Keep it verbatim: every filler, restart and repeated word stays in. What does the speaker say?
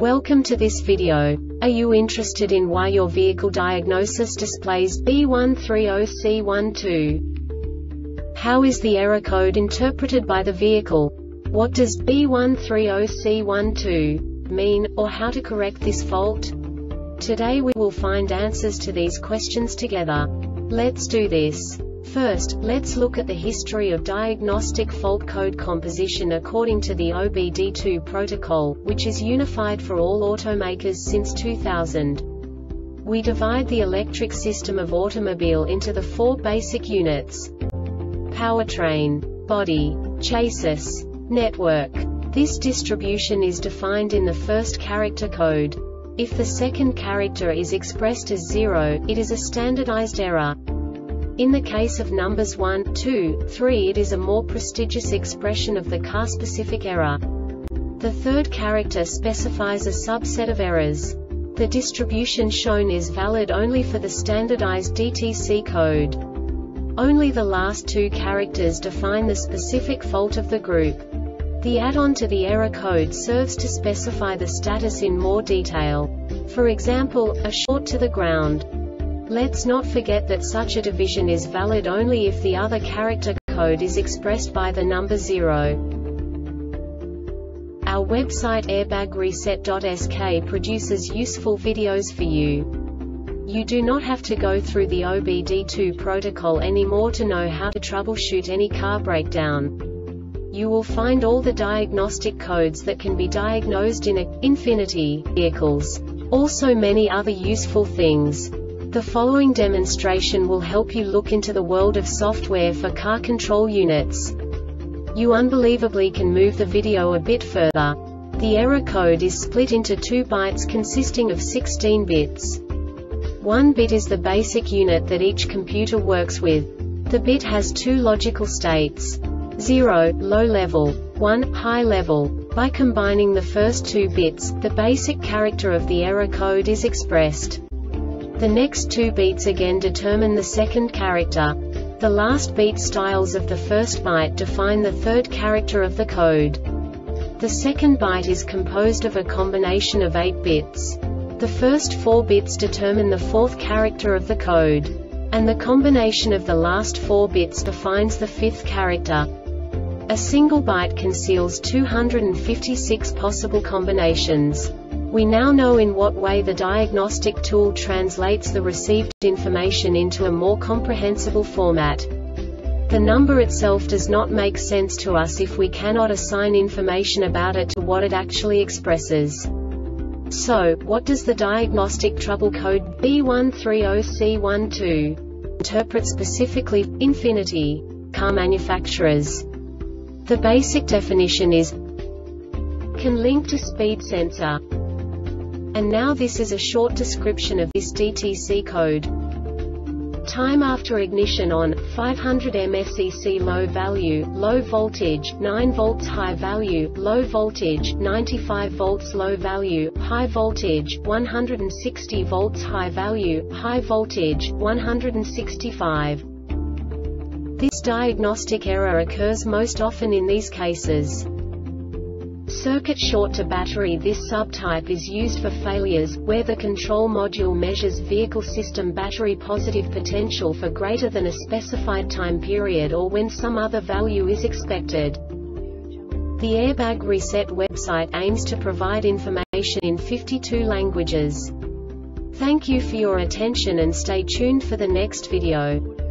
Welcome to this video. Are you interested in why your vehicle diagnosis displays B one three zero C one two? How is the error code interpreted by the vehicle? What does B one three zero C one two mean, or how to correct this fault? Today we will find answers to these questions together. Let's do this. First, let's look at the history of diagnostic fault code composition according to the O B D two protocol, which is unified for all automakers since two thousand. We divide the electric system of automobile into the four basic units: powertrain, body, chassis, network. This distribution is defined in the first character code. If the second character is expressed as zero, it is a standardized error. In the case of numbers one, two, three, it is a more prestigious expression of the car-specific error. The third character specifies a subset of errors. The distribution shown is valid only for the standardized D T C code. Only the last two characters define the specific fault of the group. The add-on to the error code serves to specify the status in more detail. For example, a short to the ground. Let's not forget that such a division is valid only if the other character code is expressed by the number zero. Our website airbag reset dot S K produces useful videos for you. You do not have to go through the O B D two protocol anymore to know how to troubleshoot any car breakdown. You will find all the diagnostic codes that can be diagnosed in a Infiniti vehicles. Also many other useful things. The following demonstration will help you look into the world of software for car control units. You unbelievably can move the video a bit further. The error code is split into two bytes consisting of sixteen bits. One bit is the basic unit that each computer works with. The bit has two logical states: zero, low level, one, high level. By combining the first two bits, the basic character of the error code is expressed. The next two beats again determine the second character. The last beat styles of the first byte define the third character of the code. The second byte is composed of a combination of eight bits. The first four bits determine the fourth character of the code. And the combination of the last four bits defines the fifth character. A single byte conceals two hundred fifty-six possible combinations. We now know in what way the diagnostic tool translates the received information into a more comprehensible format. The number itself does not make sense to us if we cannot assign information about it to what it actually expresses. So, what does the diagnostic trouble code B one three zero C one two interpret specifically for Infiniti car manufacturers? The basic definition is can link to speed sensor. And now this is a short description of this D T C code. Time after ignition on, five hundred milliamps low value, low voltage, nine volts high value, low voltage, ninety-five volts low value, high voltage, one hundred sixty volts high value, high voltage, one hundred sixty-five. This diagnostic error occurs most often in these cases: circuit short to battery. This subtype is used for failures where the control module measures vehicle system battery positive potential for greater than a specified time period or when some other value is expected. The Airbag Reset website aims to provide information in fifty-two languages. Thank you for your attention and stay tuned for the next video.